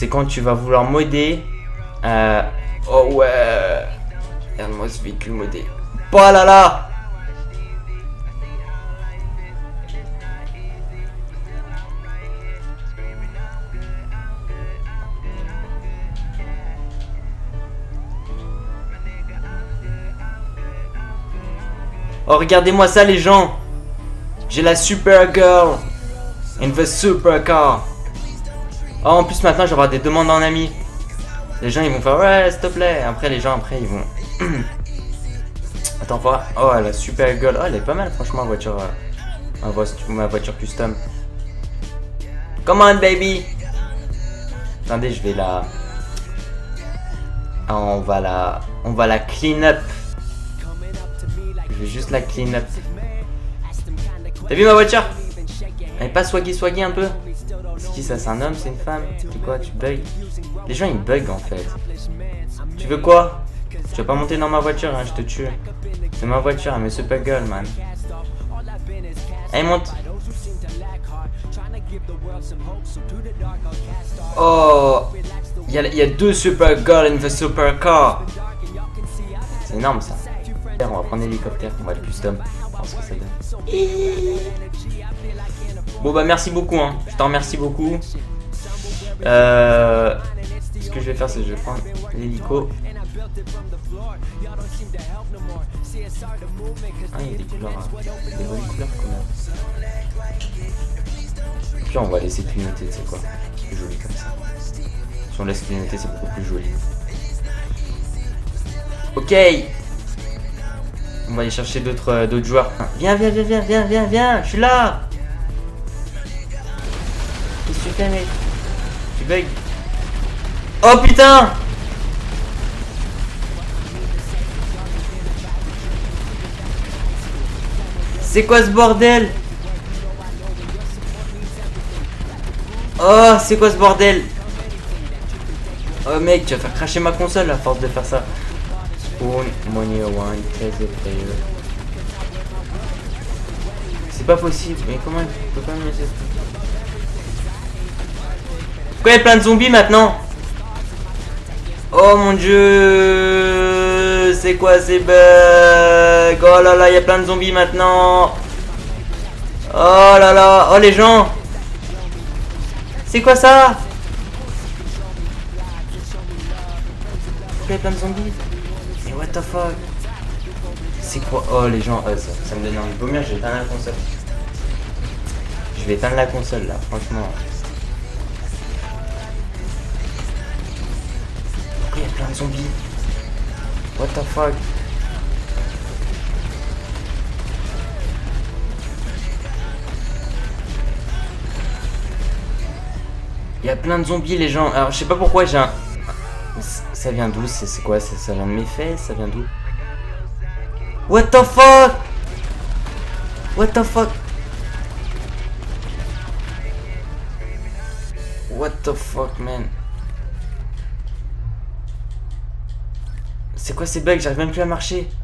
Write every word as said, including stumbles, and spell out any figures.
c'est quand tu vas vouloir modder. Euh... Oh ouais. Regarde-moi ce véhicule modé. Oh là là. Oh, regardez-moi ça, les gens. J'ai la super girl in the super car. Oh, en plus maintenant j'aurai des demandes en ami. Les gens ils vont faire ouais s'il te plaît. Après les gens après ils vont. Attends voir. Oh la super girl. Oh elle est pas mal franchement voiture. Euh, ma, voiture ma voiture custom. Come on baby. Attendez je vais la. Ah, on va la. On va la clean up. Je vais juste la clean up. T'as vu ma voiture? Elle est pas swaggy swaggy un peu? C'est qui ça? C'est un homme? C'est une femme? C'est quoi? Tu bugs? Les gens ils bug en fait. Tu veux quoi? Tu vas pas monter dans ma voiture hein, je te tue. C'est ma voiture, mais c'est pas gueule man. Allez monte. Oh, il y, y a deux super girls in the super car. C'est énorme ça. On va prendre l'hélicoptère, on va le custom. Voir ce que ça donne. Bon bah merci beaucoup hein. Je t'en remercie beaucoup. Euh, ce que je vais faire c'est que je vais prendre l'hélico. Ah il y a des couleurs, des bonnes couleurs quand même. Puis on va laisser clignoter, c'est quoi? C'est plus joli comme ça. Si on laisse clignoter c'est beaucoup plus joli. Ok. On va aller chercher d'autres euh, d'autres joueurs. Viens, viens, viens, viens, viens, viens, viens, je suis là. Qu'est-ce que tu fais mec? Tu bugs? Oh putain! C'est quoi ce bordel? Oh, c'est quoi ce bordel? Oh mec, tu vas faire cracher ma console à force de faire ça. Money one, player. C'est pas possible, mais comment il peut pas me laisser? Pourquoi il y a plein de zombies maintenant? Oh mon dieu, c'est quoi ces bugs? Oh là là, il y a plein de zombies maintenant. Oh là là, oh les gens. C'est quoi ça? Pourquoi il y a plein de zombies? Mais what the fuck? C'est quoi? Oh les gens, oh, ça, ça me donne envie de vomir, je vais éteindre la console. Je vais éteindre la console là, franchement. Pourquoi il y a plein de zombies? What the fuck? Il y a plein de zombies les gens. Alors je sais pas pourquoi j'ai un... Ça vient d'où? C'est quoi? ça, ça vient de mes fesses? Ça vient d'où? What the fuck? What the fuck? What the fuck man? C'est quoi ces bugs? J'arrive même plus à marcher.